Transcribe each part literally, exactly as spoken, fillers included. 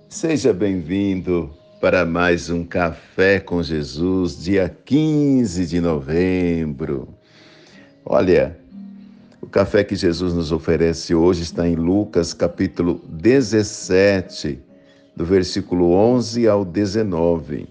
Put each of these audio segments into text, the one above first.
Seja bem-vindo para mais um Café com Jesus, dia quinze de novembro. Olha, o café que Jesus nos oferece hoje está em Lucas, capítulo dezessete, do versículo onze ao dezenove.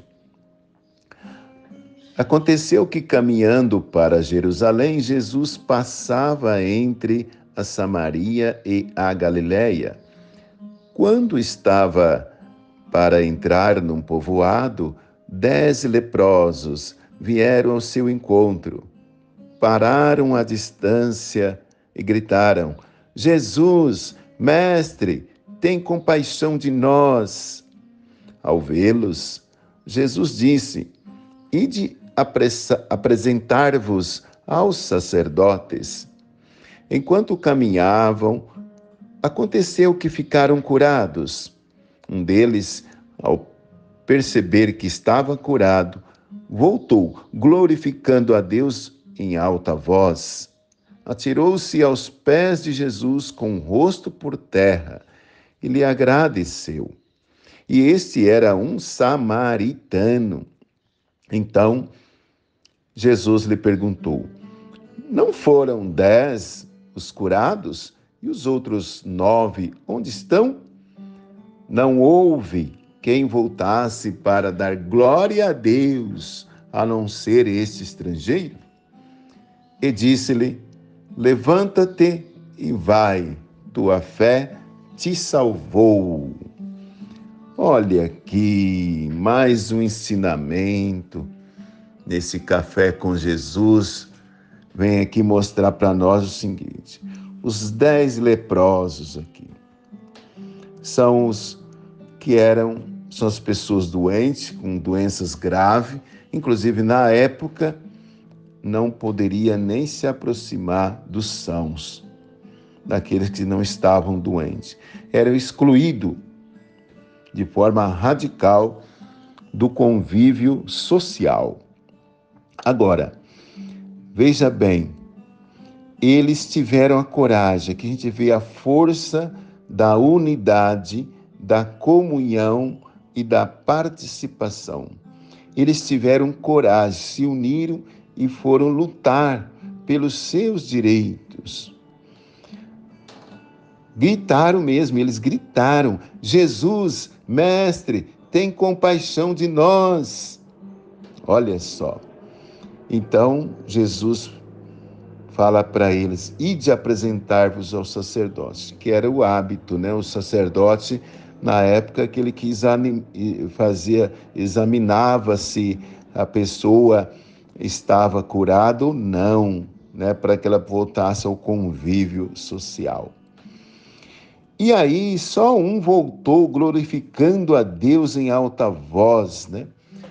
Aconteceu que, caminhando para Jerusalém, Jesus passava entre a Samaria e a Galiléia. Quando estava para entrar num povoado, dez leprosos vieram ao seu encontro. Pararam à distância e gritaram: Jesus, mestre, tem compaixão de nós. Ao vê-los, Jesus disse: Ide apresentar-vos aos sacerdotes. Enquanto caminhavam, aconteceu que ficaram curados. Um deles, ao perceber que estava curado, voltou, glorificando a Deus em alta voz. Atirou-se aos pés de Jesus com o rosto por terra e lhe agradeceu. E este era um samaritano. Então, Jesus lhe perguntou: Não foram dez os curados? E os outros nove, onde estão? Não houve quem voltasse para dar glória a Deus, a não ser este estrangeiro. E disse-lhe: Levanta-te e vai, tua fé te salvou. Olha aqui, mais um ensinamento nesse Café com Jesus. Vem aqui mostrar para nós o seguinte: os dez leprosos aqui são os que eram, são as pessoas doentes, com doenças graves, inclusive na época não poderia nem se aproximar dos sãos, daqueles que não estavam doentes. Eram excluídos de forma radical do convívio social. Agora, veja bem, eles tiveram a coragem, aqui a gente vê a força da unidade, da comunhão e da participação. Eles tiveram coragem, se uniram e foram lutar pelos seus direitos. Gritaram mesmo, eles gritaram: Jesus, mestre, tem compaixão de nós. Olha só. Então, Jesus fala para eles: ide apresentar-vos ao sacerdote, que era o hábito, né? O sacerdote, na época, aquele que fazia, examinava se a pessoa estava curada ou não, né? Para que ela voltasse ao convívio social. E aí, só um voltou glorificando a Deus em alta voz, né?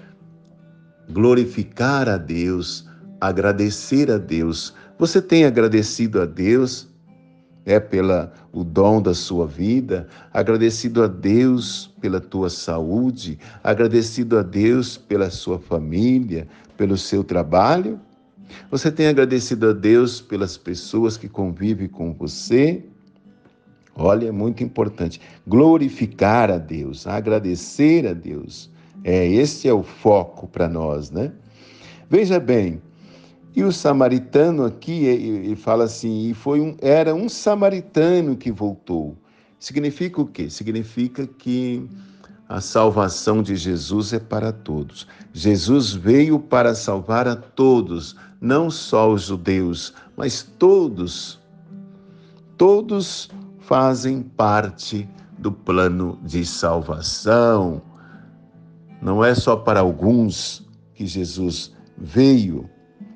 Glorificar a Deus, agradecer a Deus. Você tem agradecido a Deus, é pela o dom da sua vida, agradecido a Deus pela tua saúde, agradecido a Deus pela sua família, pelo seu trabalho? Você tem agradecido a Deus pelas pessoas que convivem com você? Olha, é muito importante. Glorificar a Deus, agradecer a Deus. É, esse é o foco para nós, né? Veja bem, e o samaritano aqui, ele fala assim, e foi um, era um samaritano que voltou. Significa o quê? Significa que a salvação de Jesus é para todos. Jesus veio para salvar a todos, não só os judeus, mas todos. Todos fazem parte do plano de salvação. Não é só para alguns que Jesus veio.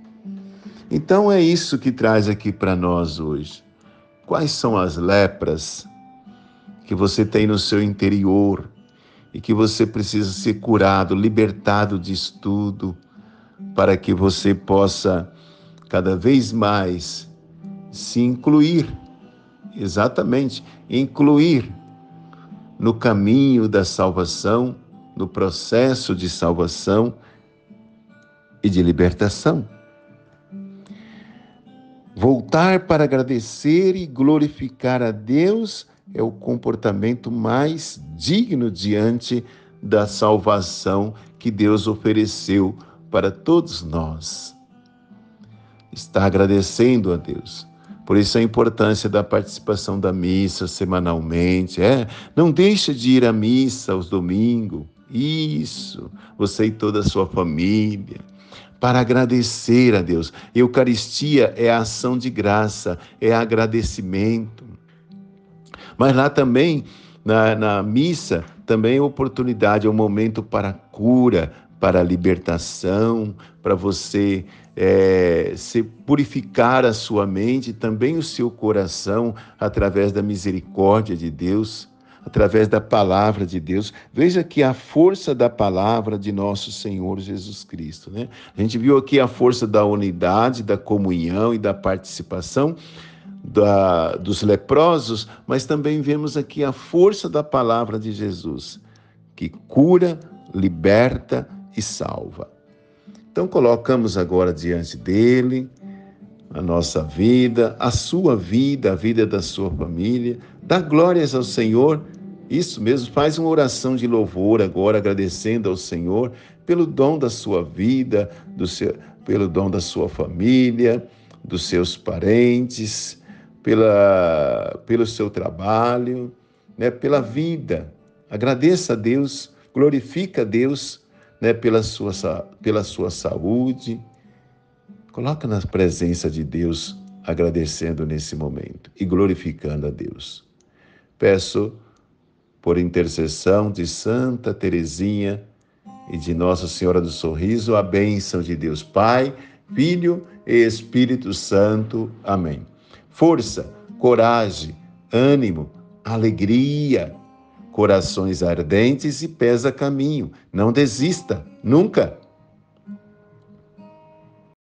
Então é isso que traz aqui para nós hoje. Quais são as lepras que você tem no seu interior e que você precisa ser curado, libertado disso tudo, para que você possa cada vez mais se incluir, exatamente, incluir no caminho da salvação, no processo de salvação e de libertação. Voltar para agradecer e glorificar a Deus é o comportamento mais digno diante da salvação que Deus ofereceu para todos nós. Está agradecendo a Deus. Por isso a importância da participação da missa semanalmente. É, não deixa de ir à missa aos domingos. Isso, você e toda a sua família, para agradecer a Deus. Eucaristia é a ação de graça, é agradecimento. Mas lá também, na, na missa, também é oportunidade, é um momento para cura, para libertação, para você é, se purificar a sua mente, também o seu coração, através da misericórdia de Deus, através da palavra de Deus. Veja que a força da palavra de nosso Senhor Jesus Cristo, né? A gente viu aqui a força da unidade, da comunhão e da participação da, dos leprosos, mas também vemos aqui a força da palavra de Jesus, que cura, liberta e salva. Então colocamos agora diante dele a nossa vida, a sua vida, a vida da sua família. Dá glórias ao Senhor. Isso mesmo, faz uma oração de louvor agora, agradecendo ao Senhor pelo dom da sua vida, do seu, pelo dom da sua família, dos seus parentes, pela, pelo seu trabalho, né, pela vida. Agradeça a Deus, glorifica a Deus, né, pela sua, pela sua saúde. Coloca na presença de Deus, agradecendo nesse momento e glorificando a Deus. Peço, por intercessão de Santa Teresinha e de Nossa Senhora do Sorriso, a bênção de Deus Pai, Filho e Espírito Santo. Amém. Força, coragem, ânimo, alegria, corações ardentes e pés a caminho. Não desista, nunca.